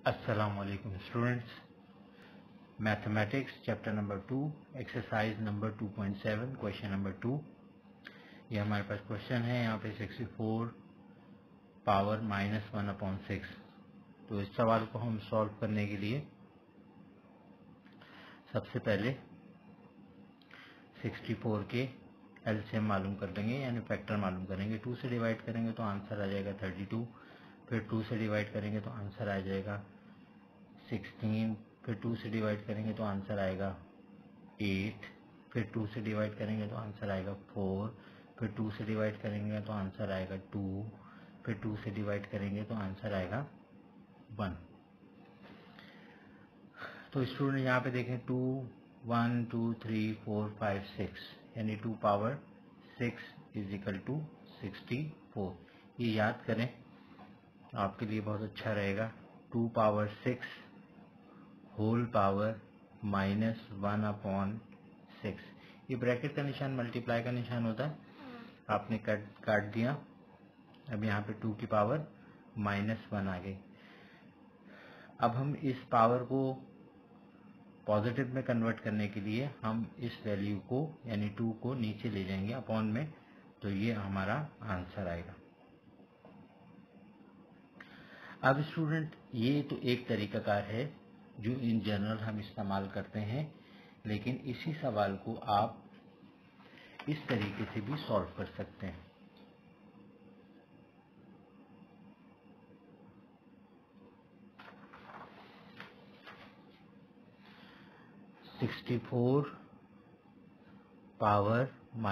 Assalamualaikum students. Mathematics chapter number 2 exercise number 2.7 question number 2। ये हमारे पास question है यहाँ पे 64 पावर -1/6। तो इस सवाल को हम सॉल्व करने के लिए सबसे पहले 64 के एलसीएम मालूम कर लेंगे, यानी फैक्टर मालूम करेंगे। 2 से डिवाइड करेंगे तो आंसर आ जाएगा 32, फिर 2 से डिवाइड करेंगे तो आंसर आ जाएगा 16, फिर 2 से डिवाइड करेंगे तो आंसर आएगा 8, फिर 2 से डिवाइड करेंगे तो आंसर आएगा 4, फिर 2 से डिवाइड करेंगे तो आंसर आएगा 2, फिर 2 से डिवाइड करेंगे तो आंसर आएगा 1। तो स्टूडेंट यहाँ पे देखें 2, 1, 2, 3, 4, 5, 6, यानी 2 पावर 6 इज इक्वल टू 64। ये याद करें, आपके लिए बहुत अच्छा रहेगा। 2 पावर 6 होल पावर -1/6। ये ब्रैकेट का निशान मल्टीप्लाई का निशान होता है, आपने काट दिया। अब यहाँ पे 2 की पावर -1 आ गई। अब हम इस पावर को पॉजिटिव में कन्वर्ट करने के लिए हम इस वैल्यू को यानी 2 को नीचे ले जाएंगे अपॉन में, तो ये हमारा आंसर आएगा। अब स्टूडेंट ये तो एक तरीकाकार है जो इन जनरल हम इस्तेमाल करते हैं, लेकिन इसी सवाल को आप इस तरीके से भी सॉल्व कर सकते हैं। (64 पावर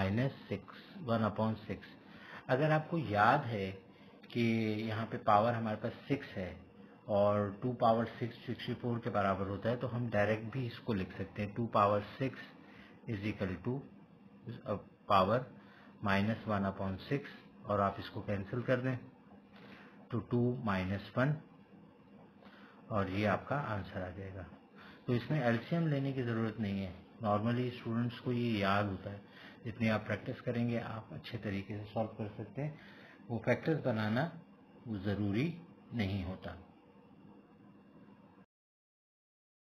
-1/6). अगर आपको याद है कि यहाँ पे पावर हमारे पास 6 है और 2 पावर 6 64 के बराबर होता है, तो हम डायरेक्ट भी इसको लिख सकते हैं। 2 power 6 is equal to power -1/6, और आप इसको कैंसिल कर दें तो 2 - 1, और ये आपका आंसर आ जाएगा। तो इसमें एलसीएम लेने की ज़रूरत नहीं है। नॉर्मली स्टूडेंट्स को ये याद होता है, जितनी आप प्रैक्टिस करेंगे आप अच्छे तरीके से सॉल्व कर सकते हैं। वो फैक्टर्स बनाना वो ज़रूरी नहीं होता।